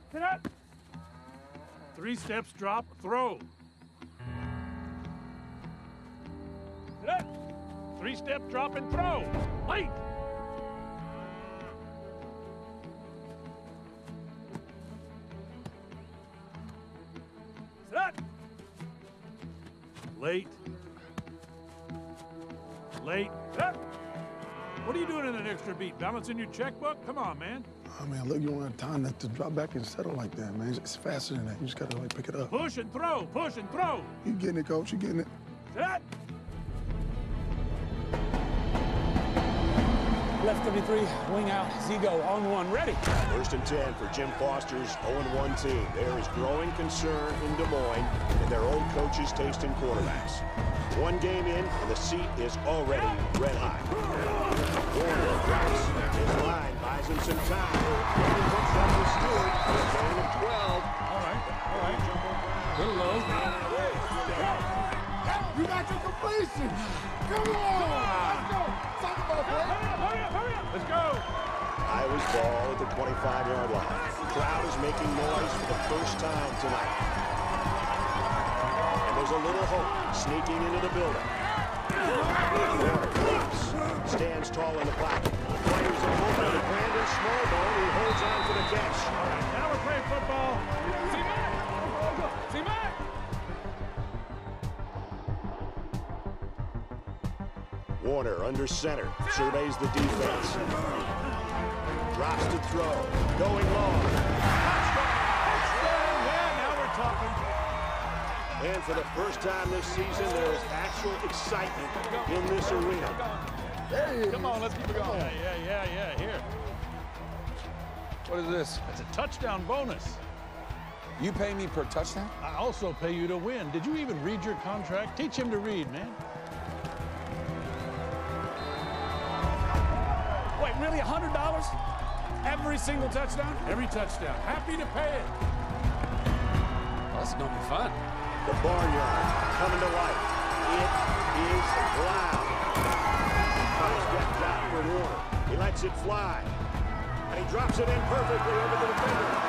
Sit up. 3 steps, drop, throw. Sit up. 3-step, drop, and throw. Late. Sit up. Late. Late. Sit up. What are you doing in an extra beat? Balancing your checkbook? Come on, man. Oh, man, look, you don't have time to drop back and settle like that, man. It's faster than that. You just gotta, like, pick it up. Push and throw. Push and throw. You getting it, coach. You getting it. Sit up. Left 33, wing out, Zigo on 1, ready. 1st and 10 for Jim Foster's 0-1 team. There is growing concern in Des Moines in their old coach's taste in quarterbacks. 1 game in, and the seat is already red hot. Warner drops. His line buys him some time. He puts up the Stewart for a gain of 12. All right. Little low. You got your completion. Come on. Let's go. Talk about that. Hurry up. Let's go. Iowa's ball at the 25-yard line. The crowd is making noise for the first time tonight. And there's a little hope sneaking into the building. Warner drops. Stands tall in the pocket. Fires a moment to Brandon Smallbone, who holds on for the catch. All right, now we're playing football. See back. Warner under center, surveys the defense. Drops to throw, going long. Yeah, now we're talking. And for the first time this season, there is actual excitement in this arena. Hey, come on, let's keep it going. Yeah, here. What is this? It's a touchdown bonus. You pay me per touchdown? I also pay you to win. Did you even read your contract? Teach him to read, man. Wait, really, $100? Every single touchdown? Every touchdown. Happy to pay it. Well, this is gonna be fun. The barnyard coming to life. It is loud. Step down for Warner. He lets it fly. And he drops it in perfectly over the defender.